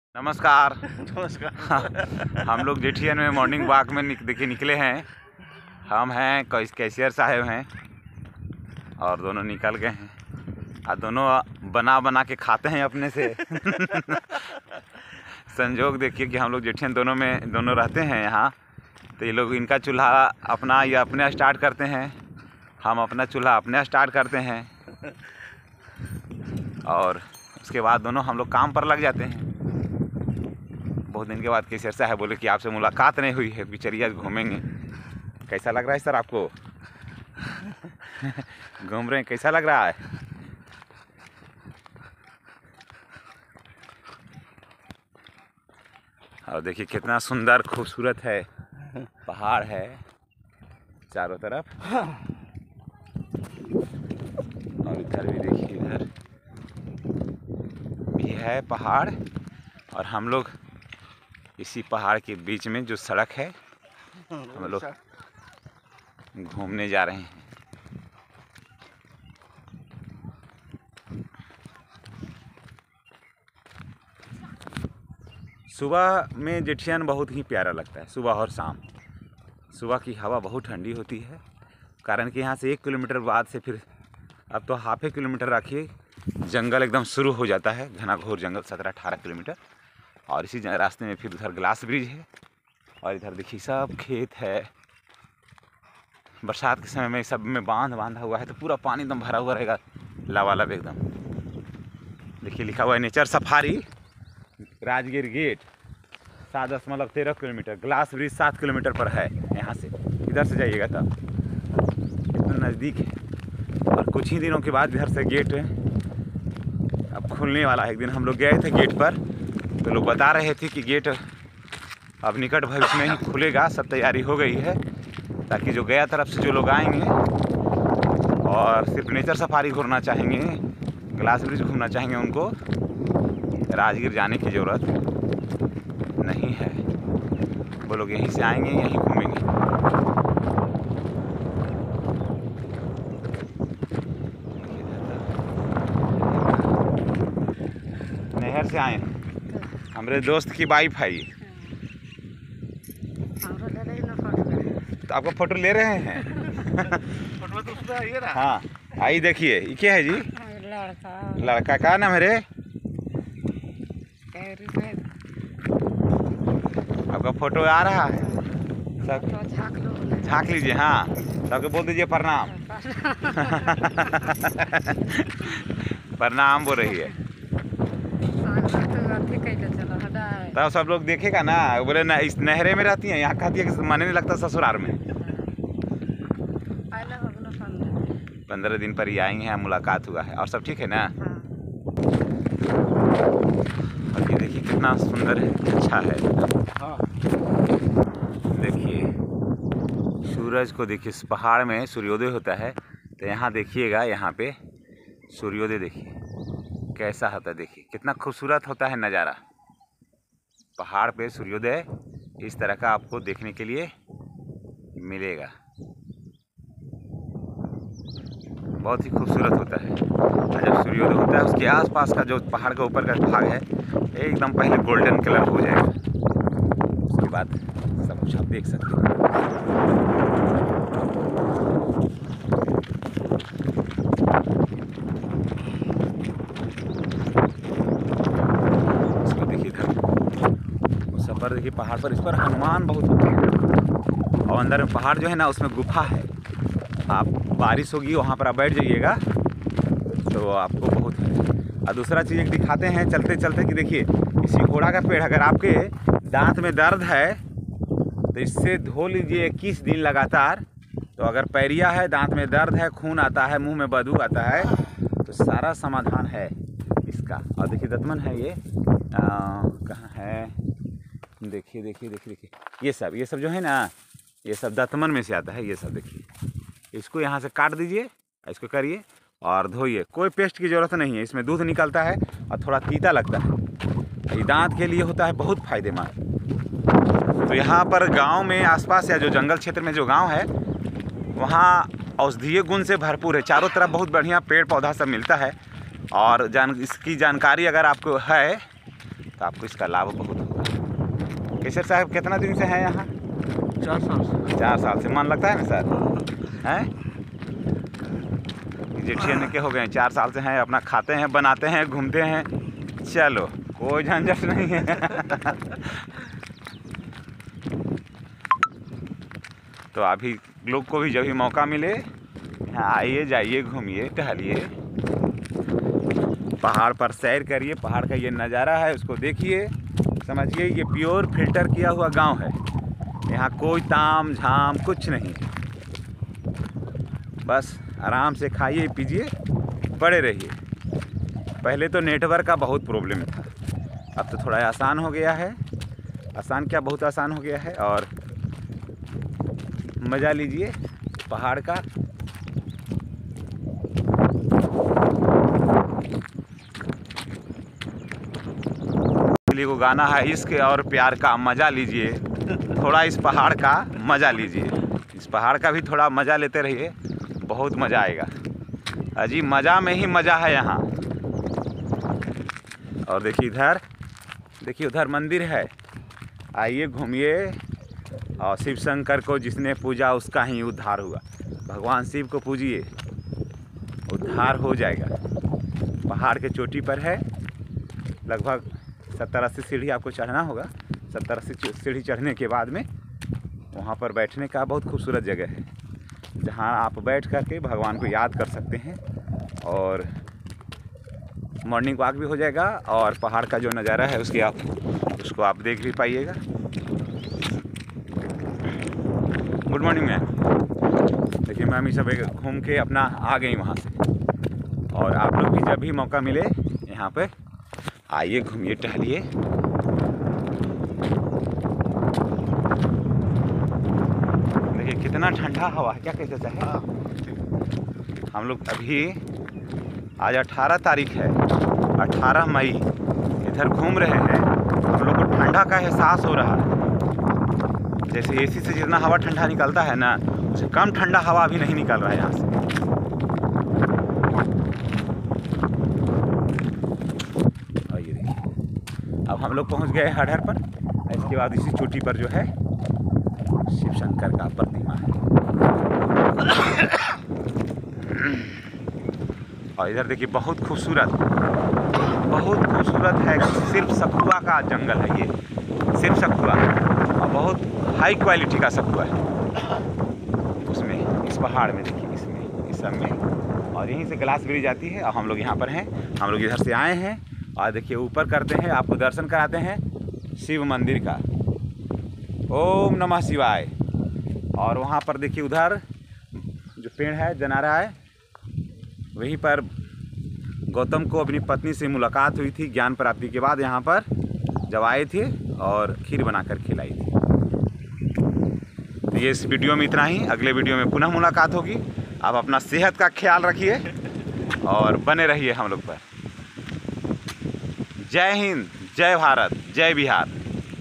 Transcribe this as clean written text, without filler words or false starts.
नमस्कार। नमस्कार। हम लोग जेठियन में मॉर्निंग वॉक में देखिए निकले हैं। हम हैं कैशियर साहब हैं और दोनों निकल गए हैं और दोनों बना बना के खाते हैं अपने से। संजोग देखिए कि हम लोग जेठियन दोनों रहते हैं यहाँ, तो ये लोग इनका चूल्हा अपना ये अपने स्टार्ट करते हैं, हम अपना चूल्हा अपने स्टार्ट करते हैं और उसके बाद दोनों हम लोग काम पर लग जाते हैं। बहुत दिन के बाद कैशियर साहब बोले कि आपसे मुलाकात नहीं हुई है, पिचरिया घूमेंगे। कैसा लग रहा है सर आपको? घूम रहे हैं, कैसा लग रहा है? और देखिए कितना सुंदर खूबसूरत है, पहाड़ है चारों तरफ और इधर भी देखिए, इधर भी है पहाड़ और हम लोग इसी पहाड़ के बीच में जो सड़क है हम लोग घूमने जा रहे हैं। सुबह में जेठियन बहुत ही प्यारा लगता है, सुबह और शाम। सुबह की हवा बहुत ठंडी होती है, कारण कि यहाँ से 1 किलोमीटर बाद से फिर अब तो ½ किलोमीटर रखिए जंगल एकदम शुरू हो जाता है, घना घोर जंगल 17-18 किलोमीटर। और इसी रास्ते में फिर उधर ग्लास ब्रिज है और इधर देखिए सब खेत है। बरसात के समय में सब में बांधा हुआ है, तो पूरा पानी एकदम भरा हुआ रहेगा, लबालब एकदम। देखिए लिखा हुआ है nature safari Rajgir gate 7.13 kilometre, glass bridge 7 kilometre पर है यहाँ से। इधर से जाइएगा तब इतना नज़दीक है। और कुछ ही दिनों के बाद इधर से गेट अब खुलने वाला है। एक दिन हम लोग गए थे गेट पर, तो लोग बता रहे थे कि गेट अब निकट भविष्य में ही खुलेगा, सब तैयारी हो गई है, ताकि जो गया तरफ से जो लोग आएंगे और सिर्फ नेचर सफारी घूमना चाहेंगे, ग्लास ब्रिज घूमना चाहेंगे, उनको राजगीर जाने की ज़रूरत नहीं है। वो लोग यहीं से आएंगे, यहीं घूमेंगे। नहर से आए हैं, हमारे दोस्त की वाइफ है ये। तो आपको फोटो ले रहे हैं? फोटो तो उसका ये रहा। हाँ आई देखिए, ये क्या है जी? लड़का का नाम है रे? आपका फोटो आ रहा है, सब झाँक लीजिए। हाँ सबके बोल दीजिए प्रणाम। प्रणाम बोल रही है, तब सब लोग देखेगा ना। बोले ना इस नहरे में रहती हैं, यहाँ कहती है कि मन नहीं लगता ससुराल में। 15 दिन पर ही आई हैं, मुलाकात हुआ है और सब ठीक है ना? और ये देखिए कितना सुंदर है, अच्छा है। देखिए सूरज को देखिए, इस पहाड़ में सूर्योदय होता है, तो यहाँ देखिएगा, यहाँ पे सूर्योदय देखिए कैसा होता है। देखिए कितना खूबसूरत होता है नज़ारा। पहाड़ पे सूर्योदय इस तरह का आपको देखने के लिए मिलेगा, बहुत ही खूबसूरत होता है। और जब सूर्योदय होता है, उसके आसपास का जो पहाड़ के ऊपर का भाग है एकदम पहले गोल्डन कलर हो जाएगा, उसके बाद सब कुछ आप देख सकते हैं। इसको देखिए, इधर सफर देखिए पहाड़ पर, इस पर हनुमान बहुत होते हैं और अंदर में पहाड़ जो है ना, उसमें गुफा है। आप बारिश होगी वहाँ पर आप बैठ जाइएगा तो आपको बहुत है। और दूसरा चीज़ एक दिखाते हैं चलते चलते कि देखिए इसी घोड़ा का पेड़, अगर आपके दांत में दर्द है तो इससे धो लीजिए 21 दिन लगातार। तो अगर पैरिया है, दांत में दर्द है, खून आता है, मुंह में बदबू आता है, तो सारा समाधान है इसका। और देखिए दतमन है ये, कहाँ है? देखिए देखिए देखिए देखिए, ये सब जो है ना, ये सब दतमन में से आता है। ये सब देखिए, इसको यहाँ से काट दीजिए, इसको करिए और धोइए। कोई पेस्ट की ज़रूरत नहीं है, इसमें दूध निकलता है और थोड़ा तीता लगता है। ये दांत के लिए होता है बहुत फायदेमंद। तो यहाँ पर गांव में आसपास या जो जंगल क्षेत्र में जो गांव है, वहाँ औषधीय गुण से भरपूर है। चारों तरफ बहुत बढ़िया पेड़ पौधा सब मिलता है। और इसकी जानकारी अगर आपको है तो आपको इसका लाभ बहुत होगा। केसर साहब कितना दिन से हैं यहाँ? 4 साल से। 4 साल से। मन लगता है ना सर? हैं जेठियन के हो गए 4 साल से हैं, अपना खाते हैं, बनाते हैं, घूमते हैं, चलो कोई झंझट नहीं है। तो अभी लोग को भी जब भी मौका मिले यहाँ आइए, जाइए, घूमिए, टहलिए, पहाड़ पर सैर करिए। पहाड़ का ये नज़ारा है उसको देखिए, समझिए ये प्योर फिल्टर किया हुआ गांव है। यहाँ कोई ताम झाम कुछ नहीं, बस आराम से खाइए पीजिए, पड़े रहिए। पहले तो नेटवर्क का बहुत प्रॉब्लम था, अब तो थोड़ा आसान हो गया है। आसान क्या, बहुत आसान हो गया है। और मज़ा लीजिए पहाड़ का। को गाना है इश्क और प्यार का, मज़ा लीजिए थोड़ा, इस पहाड़ का मज़ा लीजिए। इस पहाड़ का भी थोड़ा मज़ा लेते रहिए, बहुत मज़ा आएगा। अजी मज़ा में ही मज़ा है यहाँ। और देखिए इधर, देखिए उधर मंदिर है, आइए घूमिए। और शिव शंकर को जिसने पूजा उसका ही उद्धार हुआ। भगवान शिव को पूजिए, उद्धार हो जाएगा। पहाड़ के चोटी पर है, लगभग 70-80 सीढ़ी आपको चढ़ना होगा। 70-80 सीढ़ी चढ़ने के बाद में वहाँ पर बैठने का बहुत खूबसूरत जगह है, जहाँ आप बैठ कर के भगवान को याद कर सकते हैं। और मॉर्निंग वॉक भी हो जाएगा, और पहाड़ का जो नज़ारा है उसको आप देख भी पाइएगा। Good morning ma'am. देखिए मैम ये सब घूम के अपना आ गई वहाँ से। और आप लोग भी जब भी मौका मिले यहाँ पे आइए, घूमिए, टहलिए। देखिए कितना ठंडा हवा है, क्या कहते चाहे। हम लोग अभी आज 18 तारीख है, 18 मई, इधर घूम रहे हैं। हम लोग को ठंडा का एहसास हो रहा है। जैसे एसी से जितना हवा ठंडा निकलता है ना, उससे कम ठंडा हवा अभी नहीं निकल रहा है यहाँ से। और ये देखिए अब हम लोग पहुँच गए हडहर पर। इसके बाद इसी चोटी पर जो है शिव शंकर का प्रतिमा है। और इधर देखिए बहुत खूबसूरत है, सिर्फ सखुआ का जंगल है ये, सिर्फ सखुआ, और बहुत हाई क्वालिटी का सखुआ है उसमें, इस पहाड़ में देखिए, इसमें, इस सब में। और यहीं से ग्लास ब्रिज जाती है। अब हम लोग यहाँ पर हैं, हम लोग इधर से आए हैं। और देखिए ऊपर करते हैं, आपको दर्शन कराते हैं शिव मंदिर का। ओम नमः शिवाय। और वहाँ पर देखिए उधर जो पेड़ है जनारा है, वहीं पर गौतम को अपनी पत्नी से मुलाकात हुई थी ज्ञान प्राप्ति के बाद, यहाँ पर जब आए थे और खीर बनाकर खिलाई थी। तो ये इस वीडियो में इतना ही, अगले वीडियो में पुनः मुलाकात होगी। आप अपना सेहत का ख्याल रखिए और बने रहिए हम लोग पर। जय हिंद, जय भारत, जय बिहार।